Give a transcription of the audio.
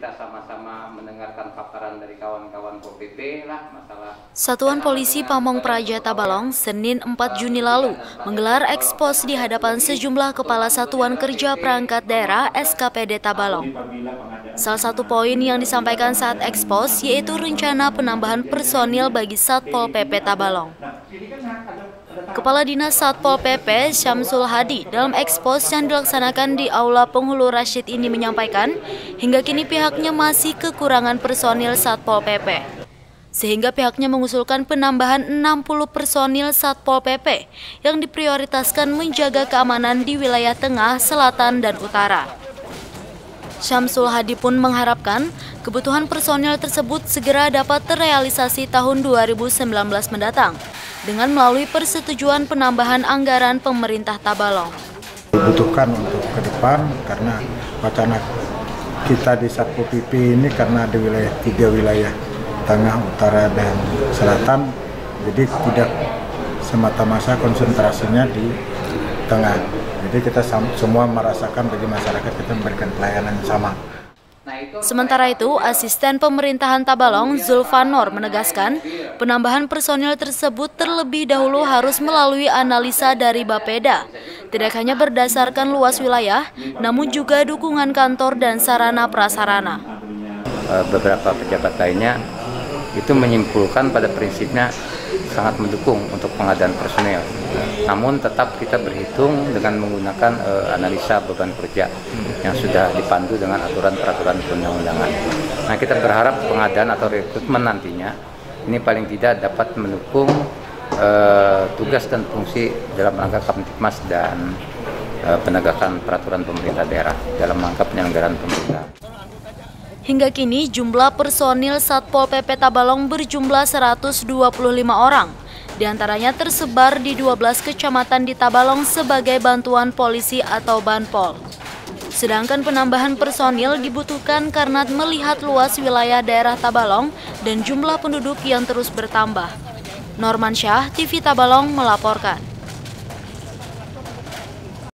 kita sama-sama mendengarkan paparan dari kawan-kawan Pol PP lah masalah. Satuan Polisi Pamong Praja Tabalong Senin 4 Juni lalu menggelar ekspos di hadapan sejumlah kepala satuan kerja perangkat daerah SKPD Tabalong. Salah satu poin yang disampaikan saat ekspos yaitu rencana penambahan personil bagi Satpol PP Tabalong. Kepala Dinas Satpol PP Syamsul Hadi dalam ekspos yang dilaksanakan di Aula Penghulu Rasyid ini menyampaikan hingga kini pihaknya masih kekurangan personil Satpol PP. Sehingga pihaknya mengusulkan penambahan 60 personil Satpol PP yang diprioritaskan menjaga keamanan di wilayah tengah, selatan, dan utara. Syamsul Hadi pun mengharapkan kebutuhan personil tersebut segera dapat terrealisasi tahun 2019 mendatang dengan melalui persetujuan penambahan anggaran pemerintah Tabalong. Dibutuhkan untuk ke depan karena wacana kita di Satpol PP ini karena ada tiga wilayah tengah, utara, dan selatan, jadi tidak semata-mata konsentrasinya di tengah. Jadi kita semua merasakan bagi masyarakat kita memberikan pelayanan yang sama. Sementara itu, Asisten Pemerintahan Tabalong Zulfanor menegaskan penambahan personil tersebut terlebih dahulu harus melalui analisa dari Bapeda. Tidak hanya berdasarkan luas wilayah, namun juga dukungan kantor dan sarana prasarana. Beberapa pejabat lainnya itu menyimpulkan pada prinsipnya sangat mendukung untuk pengadaan personel. Namun tetap kita berhitung dengan menggunakan analisa beban kerja yang sudah dipandu dengan aturan-peraturan perundang-undangan. Nah, kita berharap pengadaan atau rekrutmen nantinya ini paling tidak dapat mendukung tugas dan fungsi dalam rangka Kamtibmas dan penegakan peraturan pemerintah daerah dalam rangka penyelenggaraan pemerintahan. Hingga kini jumlah personil Satpol PP Tabalong berjumlah 125 orang. Di antaranya tersebar di 12 kecamatan di Tabalong sebagai bantuan polisi atau Banpol. Sedangkan penambahan personil dibutuhkan karena melihat luas wilayah daerah Tabalong dan jumlah penduduk yang terus bertambah. Norman Syah, TV Tabalong melaporkan.